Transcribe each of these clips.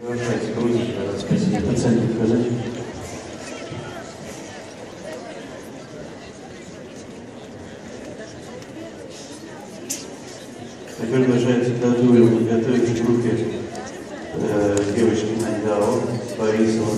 Продолжайте грудить, надо спросить. Пациент сказать. Теперь продолжается готовить к группе девочки Найдао, Борисова.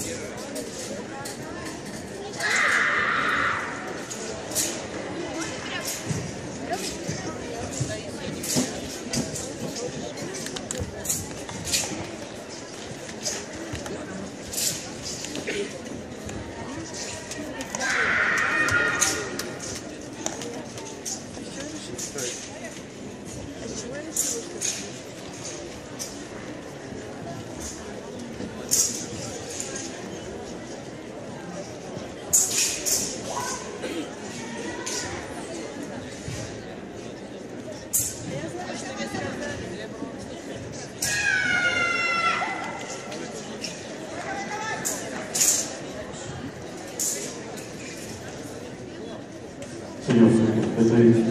Готовить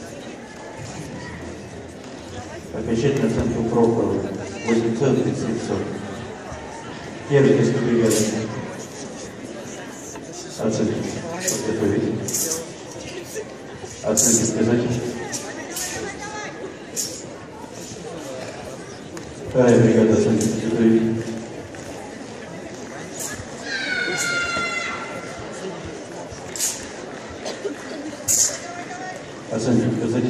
окончательную оценку Прохорова 8,37. Первый тест бригады. Оценки. Подготовить. Оценки сказать. Вторая бригада оценки подготовить. Оценки показать.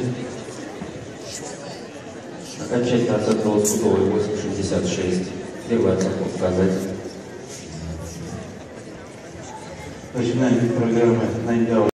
Окончательно оценка Лоскутовой 8,66. Первую оценку показать. Начинаем программы Найдао.